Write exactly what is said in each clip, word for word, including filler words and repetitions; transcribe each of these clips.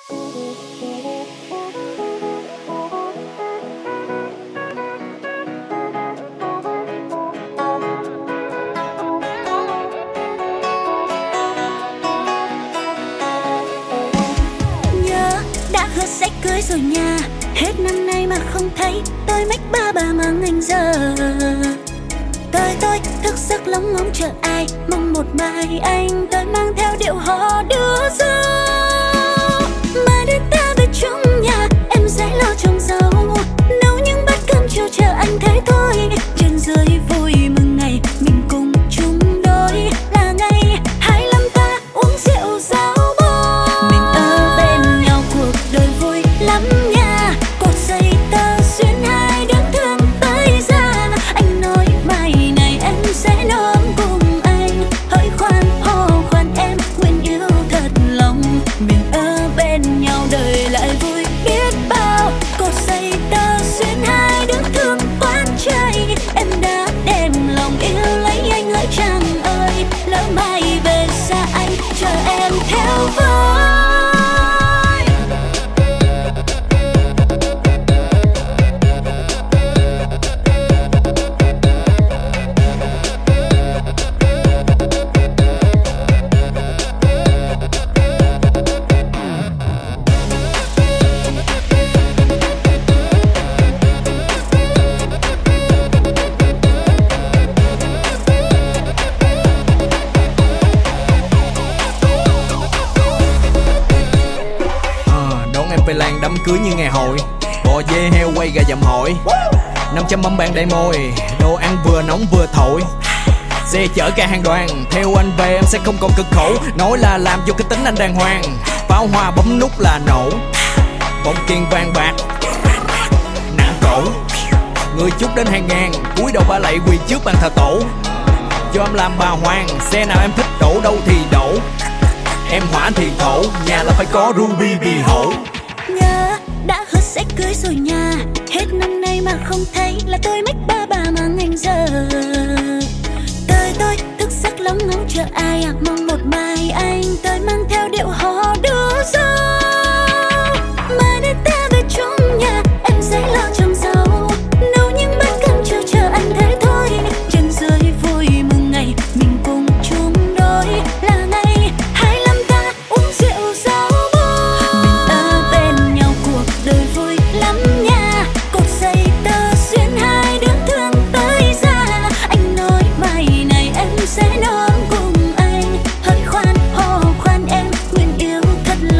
Sẽ cưới rồi nha, hết năm nay mà không thấy tôi mách ba bà mang anh giờ. Tôi tôi thức giấc lóng ngóng chờ ai, mong một mai anh tôi mang theo điệu hò đưa dâu. Mai đến ta về chung nhà, em sẽ lo trồng rau, nấu những bát cơm chiều chờ anh thế thôi. Trên dưới vui mừng ngày mình cùng chung đôi, là ngày hai mươi lăm ta uống rượu rau bò. Mình ở bên nhau cuộc đời vui lắm nha, cột dây tơ xuyên hai đứa thương tới ra. Anh nói mai này em sẽ nấu cùng anh, hỡi khoan hò khoan em nguyện yêu thật lòng. Mình ở bên nhau đời lại vui biết bao, cột dây tơ xuyên hai đứa thương quán chơi. Em đã đem lòng yêu lấy anh hỡi chàng ơi, lỡ mai về xa anh chờ em theo với. Làng đám cưới như ngày hội, bò dê heo quay gà dầm hội, năm trăm mâm bàn đầy môi, đồ ăn vừa nóng vừa thổi. Xe chở cả hàng đoàn, theo anh về em sẽ không còn cực khổ. Nói là làm vô cái tính anh đàng hoàng, pháo hoa bấm nút là nổ, bông kiên vàng bạc nặng cổ. Người chúc đến hàng ngàn, cúi đầu ba lạy quỳ trước bàn thờ tổ. Cho em làm bà hoàng, xe nào em thích đổ đâu thì đổ. Em hỏa thì thổ, nhà là phải có ruby vì hổ. Nhớ đã hứa sẽ cưới rồi nha, hết năm nay mà không thấy là tôi mách ba bà mang anh giờ. Tôi tôi thức giấc lóng ngóng chờ ai, à mong một mai anh tôi mang theo điệu hò đưa dâu. Mai đến ta về chung nhà, em sẽ lo trồng rau, nấu những bát cơm chiều chờ anh thế thôi. Trên dưới vui mừng ngày mình cùng chung đôi, là ngày hai mươi lăm ta uống rượu rau bò. Mình ở bên nhau cuộc đời vui lắm nha, cột dây tơ xuyên hai đứa thương tới ra. Anh nói mai này em sẽ nấu cùng anh, hỡi khoan hò khoan em nguyện yêu thật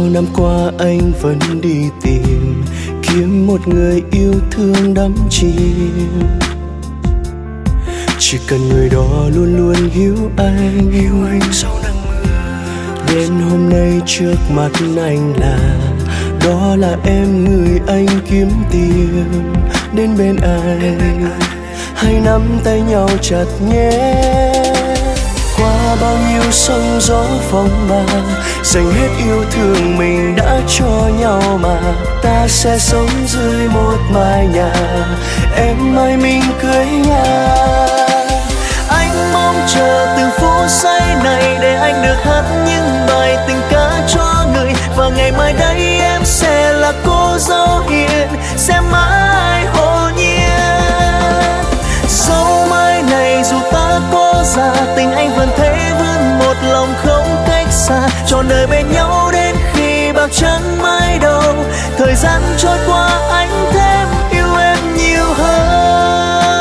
năm qua anh vẫn đi tìm, kiếm một người yêu thương đắm chìm. Chỉ cần người đó luôn luôn hiểu anh, hiểu anh sau nắng mưa. Đến hôm nay trước mặt anh là, đó là em người anh kiếm tìm. Đến bên anh, hãy nắm tay nhau chặt nhé. Qua bao nhiêu sóng gió phong ba, dành hết yêu thương mình đã cho nhau mà. Ta sẽ sống dưới một mái nhà, em ơi mình cưới nhau. Anh mong chờ từng phút giây này để anh được hát những bài tình ca cho người. Và ngày mai đây em sẽ là cô dâu hiền, sẽ mãi hồn nhiên. Dẫu mai này dù ta có già, tình anh vẫn thế vươn một lòng không cách xa. Trọn đời bên nhau đến khi bạc trắng mái đầu, thời gian trôi qua anh thêm yêu em nhiều hơn.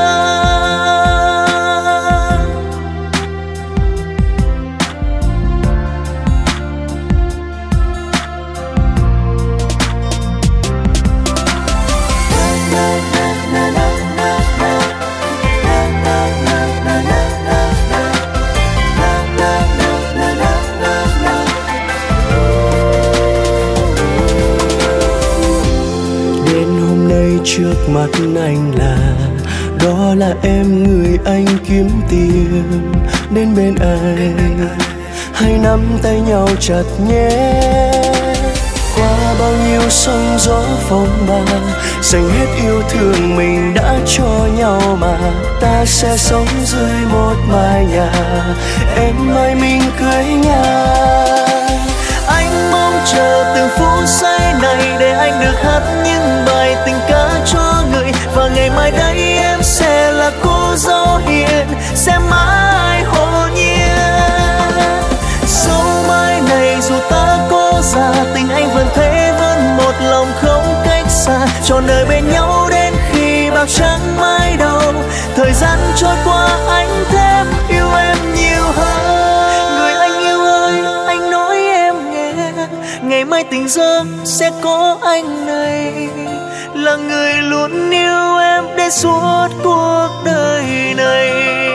Trước mặt anh là, đó là em người anh kiếm tìm. Đến bên anh, hãy nắm tay nhau chặt nhé. Qua bao nhiêu sóng gió phong ba, dành hết yêu thương mình đã cho nhau mà. Ta sẽ sống dưới một mái nhà, em ơi mình cưới nhau. Anh mong chờ từng phút giây này để anh được hát những bài tình ca cho người. Và ngày mai đây em sẽ là cô dâu hiền, sẽ mãi hồn nhiên. Dẫu mai này dù ta có già, tình anh vẫn thế vẫn một lòng không cách xa. Trọn đời bên nhau đến khi bạc trắng mái đầu, thời gian trôi qua anh thêm yêu em nhiều hơn. Người anh yêu ơi, anh nói em nghe, ngày mai tỉnh giấc sẽ có anh này, là người luôn yêu em đến suốt cuộc đời này.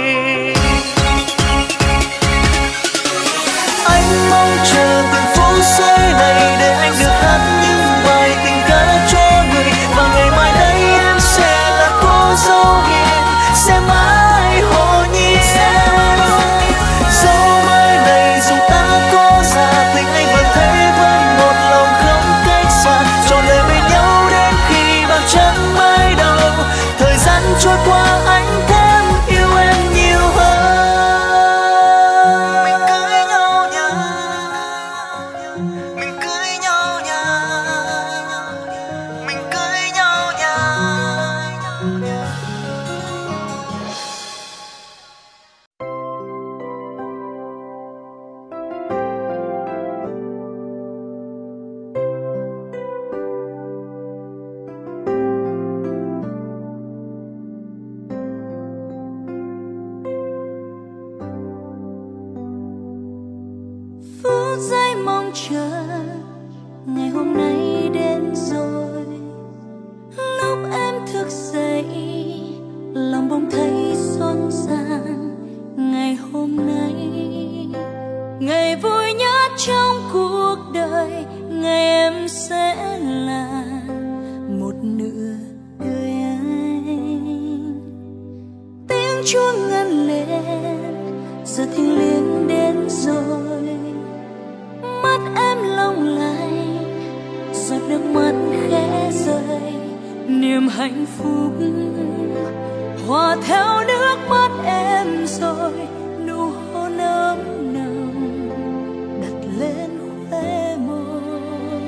Anh mong chờ từng phút giây này để anh được hát những bài tình ca cho người. Và ngày mai đây em sẽ là cô dâu hiền, sẽ mãi hồn nhiên. Dẫu mai này dù ta có già, tình anh vẫn thế vẫn một lòng không cách xa. Trọn đời bên nhau đến khi bạc trắng mái đầu, thời gian trôi qua anh thêm yêu em nhiều hơn. Mình cưới nhau nha, mình cưới nhau nha, mình cưới nhau nha. Phút giây mong chờ ngày hôm nay đến rồi. Lúc em thức dậy, lòng bỗng thấy xôn xang. Ngày hôm nay, ngày vui nhất trong cuộc đời, ngày em sẽ là một nửa đời anh. Tiếng chuông ngân lên, giờ thiêng liêng đến rồi. Mắt em long lanh, giọt nước mắt khẽ rơi. Niềm hạnh phúc hòa theo nước mắt em rồi. Nụ hôn ấm nồng đặt lên khóe môi.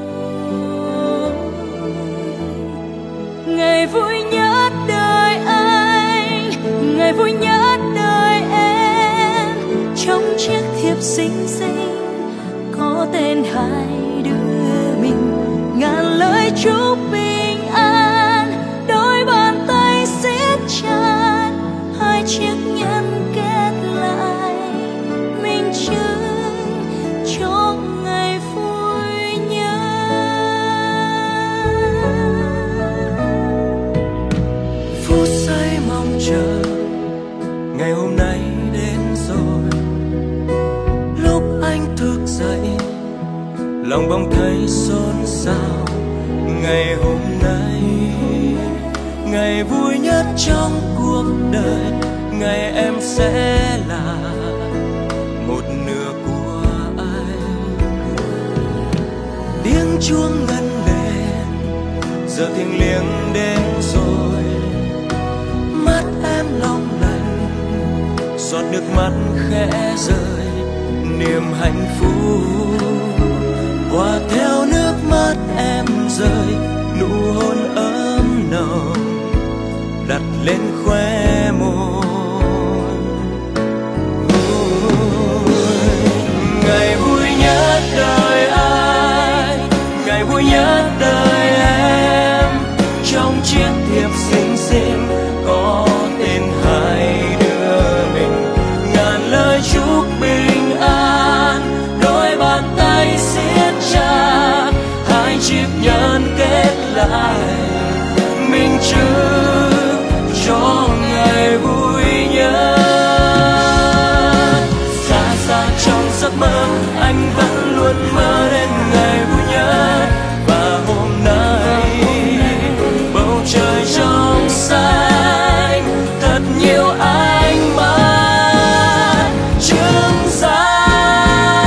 Ngày vui nhất đời anh, ngày vui nhất đời em. Trong chiếc thiệp xinh xinh có tên hai đứa mình, ngàn lời chúc bình an. Đôi bàn tay siết chặt, hai chiếc nhẫn kết lại, minh chứng cho ngày vui lòng bỗng thấy xôn xao. Ngày hôm nay, ngày vui nhất trong cuộc đời, ngày em sẽ là một nửa của anh. Tiếng chuông ngân lên, giờ thiêng liêng đến rồi. Mắt em long lanh, giọt nước mắt khẽ rơi, niềm hạnh phúc hòa theo nước mắt em rơi. Nụ hôn ấm nồng đặt lên khóe môi. Ngày vui nhất đời anh, ngày vui nhất đời em. Trong chiếc thiệp xinh xinh có tên hai đứa mình, ngàn lời chúc bình an, đôi bàn tay siết chặt, hai chiếc nhẫn kết lại minh chứng cho ngày vui nhất. Xa xa trong giấc mơ anh vẫn luôn mơ đến ngày vui nhất. Và hôm nay bầu trời trong xanh, thật nhiều ánh mắt chứng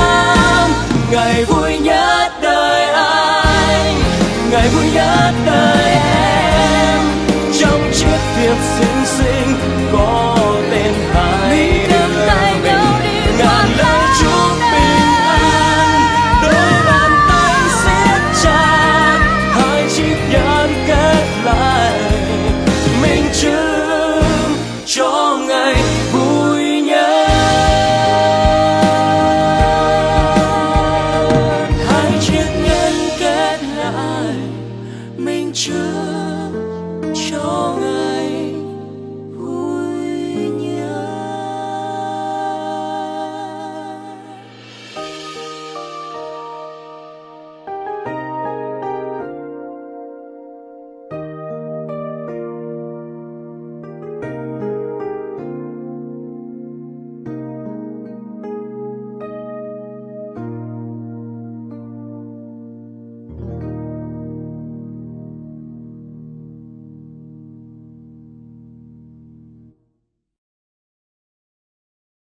giám. Ngày vui nhất đời anh, ngày vui nhất đời